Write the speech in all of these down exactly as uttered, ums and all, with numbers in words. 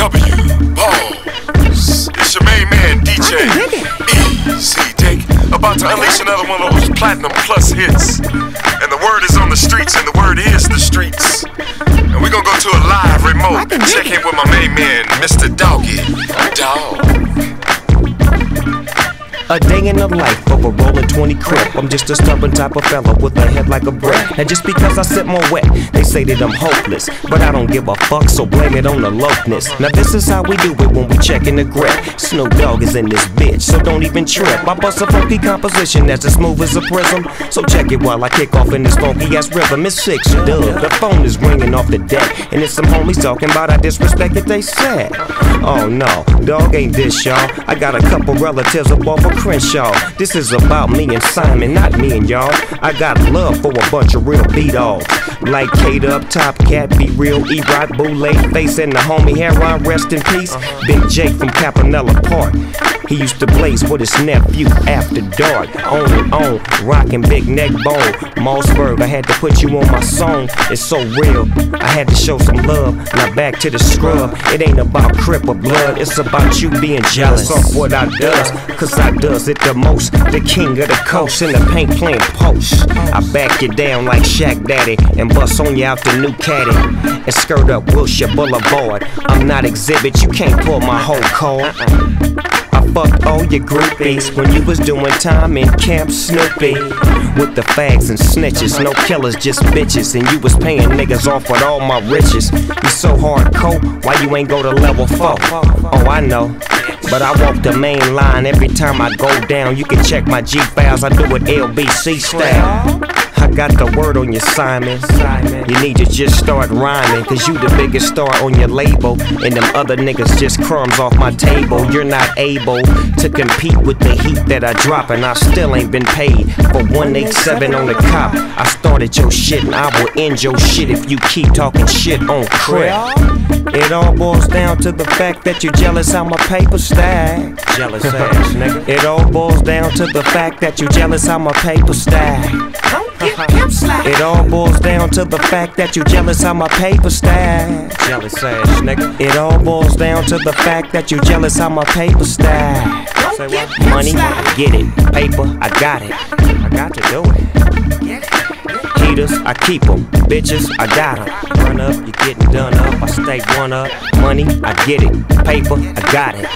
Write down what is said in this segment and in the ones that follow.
W Balls. It's your main man, D J E C Dick, about to unleash another one of those platinum plus hits. And the word is on the streets, and the word is the streets. And we're gonna go to a live remote and check in with my main man, Mister Doggy Dog. A day in the life of a rollin' twenty crib. I'm just a stubborn type of fella with a head like a brick. And just because I sit more wet, they say that I'm hopeless. But I don't give a fuck, so blame it on the lokeness. Now this is how we do it when we checkin' the grip. Snoop Dogg is in this bitch, so don't even trip. I bust a funky composition that's as smooth as a prism. So check it while I kick off in this funky ass rhythm. It's six, dub. The phone is ringing off the deck, and it's some homies talking about I disrespect that they said. Oh no, dog ain't this, y'all. I got a couple relatives up off of Crenshaw. This is about me and Simon, not me and y'all. I got love for a bunch of real beat-offs like K-Dub, Top Cat, Be Real, E-Rock, Bootleg Face, and the homie Heron, rest in peace. Big Jake from Capanella Park. He used to blaze with his nephew after dark. On and on, rockin' big neck bone. Mossberg, I had to put you on my song. It's so real, I had to show some love. Now back to the scrub. It ain't about crip or blood, it's about you being jealous of what I does. Cause I does it the most. The king of the coast in the paint playing post. I back you down like Shaq Daddy and bust on you out the new caddy and skirt up Wilshire Boulevard. I'm not exhibit, you can't pull my whole card. I fucked all your groupies when you was doing time in Camp Snoopy. With the fags and snitches, no killers, just bitches. And you was paying niggas off with all my riches. You so hardcore, why you ain't go to level four? Oh, I know, but I walk the main line every time I go down. You can check my G-Files, I do it L B C style. I got the word on you, Simon. You need to just start rhyming, cause you the biggest star on your label, and them other niggas just crumbs off my table. You're not able to compete with the heat that I drop, and I still ain't been paid for one eighty-seven on the cop. I started your shit and I will end your shit if you keep talking shit on Crip. It all boils down to the fact that you're jealous how my paper stack. Jealous ass nigga. It all boils down to the fact that you're jealous how my paper stack. It all boils down to the fact that you jealous how my paper stack. Jealous ass nigga. It all boils down to the fact that you jealous how my paper stack. Say what? Money, I get it. Paper, I got it. I got to do it. Haters, I keep them. Bitches, I got them. Run up, you getting done up. I stay one up. Money, I get it. Paper, I got it.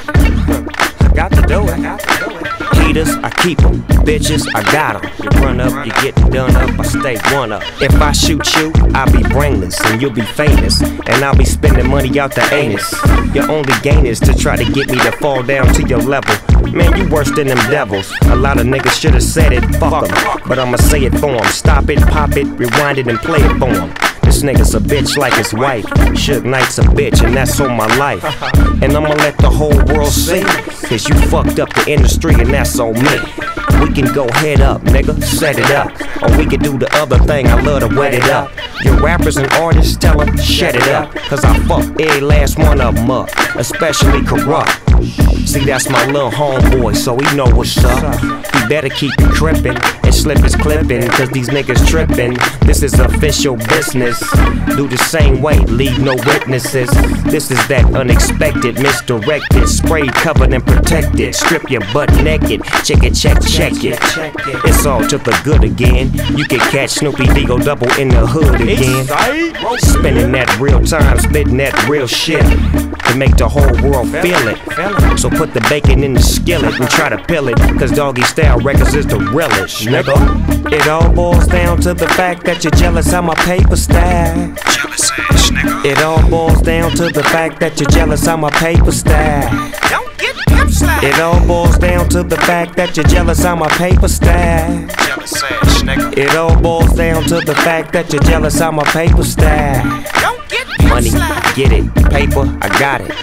I got to do it. Haters, I keep them. Bitches, I got them. You run up, you getting done up, I stay one up. If I shoot you, I'll be brainless and you'll be famous, and I'll be spending money out the anus. Your only gain is to try to get me to fall down to your level. Man, you worse than them devils. A lot of niggas should've said it, fuck them, but I'ma say it for them. Stop it, pop it, rewind it and play it for them. This nigga's a bitch like his wife. Suge Knight's a bitch and that's on my life. And I'ma let the whole world see, cause you fucked up the industry and that's on me. We can go head up, nigga, set it up. Or we can do the other thing, I love to wet it up. Your rappers and artists, tell them, shut it up. Cause I fuck every last one of them up, especially Corrupt. See, that's my little homeboy, so he know what's up. He better keep it crippin' and slip his clippin', cause these niggas trippin'. This is official business. Do the same way, leave no witnesses. This is that unexpected, misdirected, sprayed, covered and protected. Strip your butt naked, check it, check, check it. It's all to the good again. You can catch Snoopy Digo double in the hood again. Spending that real time, spitting that real shit to make the whole world feel it. So put the bacon in the skillet and try to peel it, cause Doggy Style Records is the realest, nigga. It all boils down to the fact that you're jealous how my paper stack. Jealous ass nigga. It all boils down to the fact that you're jealous how my paper stack. Don't get pimp slapped. It all boils down to the fact that you're jealous how my paper stack. Jealous ass nigga. It all boils down to the fact that you're jealous how my paper stack. Don't get pimp Money, slapped. I get it. Paper, I got it.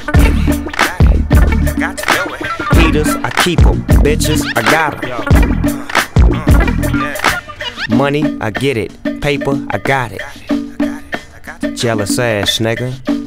I got to do it. Haters, I keep them. Bitches, I got them. Money, I get it. Paper, I got it. Jealous ass nigga.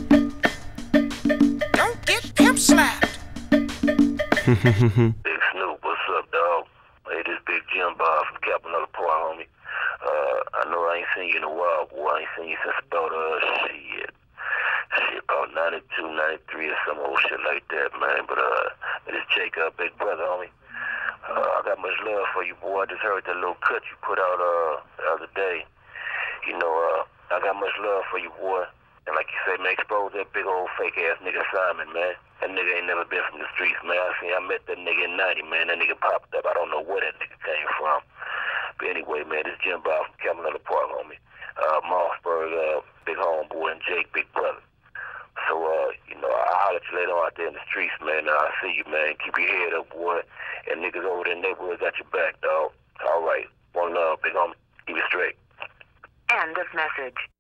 Don't get pimp slapped. Big Snoop, what's up, dog? Hey, this Big Jim Bob from Capanella Park, homie. Uh, I know I ain't seen you in a while, boy. I ain't seen you since about, uh, shit. Shit, about ninety-two, ninety-three or some old shit like that, man. But, uh, this Jake, uh, big brother, homie. Uh, I got much love for you, boy. I just heard that little cut you put out, uh, the other day. You know, uh, I got much love for you, boy. And like you say, man, expose that big old fake-ass nigga Simon, man. That nigga ain't never been from the streets, man. I seen, I met that nigga in ninety, man. That nigga popped up. I don't know where that nigga came from. But anyway, man, this Jim Bob from Camelot Park, homie. Uh, Mossberg, uh, big homeboy, and Jake, big brother. So, uh, you know, I'll holler at you later on out there in the streets, man. I'll see you, man. Keep your head up, boy. And niggas over there in the neighborhood got your back, dog. All right. One love, big homie. Keep it straight. End of message.